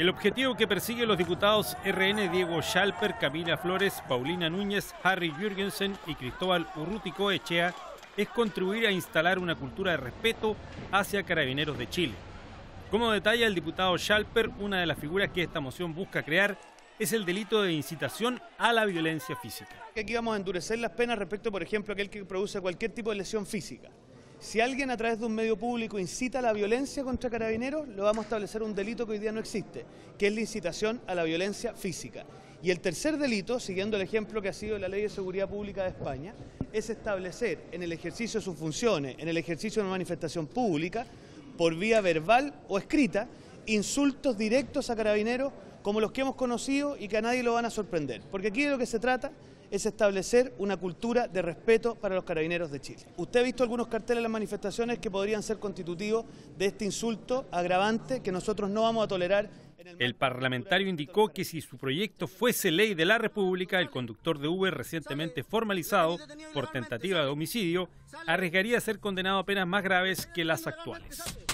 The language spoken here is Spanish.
El objetivo que persiguen los diputados RN Diego Schalper, Camila Flores, Paulina Núñez, Harry Jürgensen y Cristóbal Urruticoechea es contribuir a instalar una cultura de respeto hacia Carabineros de Chile. Como detalla el diputado Schalper, una de las figuras que esta moción busca crear es el delito de incitación a la violencia física. Aquí vamos a endurecer las penas respecto, por ejemplo, a aquel que produce cualquier tipo de lesión física. Si alguien a través de un medio público incita a la violencia contra Carabineros, lo vamos a establecer un delito que hoy día no existe, que es la incitación a la violencia física. Y el tercer delito, siguiendo el ejemplo que ha sido la Ley de Seguridad Pública de España, es establecer en el ejercicio de sus funciones, en el ejercicio de una manifestación pública, por vía verbal o escrita, insultos directos a Carabineros como los que hemos conocido y que a nadie lo van a sorprender. Porque aquí de lo que se trata es establecer una cultura de respeto para los Carabineros de Chile. Usted ha visto algunos carteles en las manifestaciones que podrían ser constitutivos de este insulto agravante que nosotros no vamos a tolerar. El parlamentario indicó que si su proyecto fuese ley de la República, el conductor de Uber recientemente formalizado por tentativa de homicidio arriesgaría a ser condenado a penas más graves que las actuales.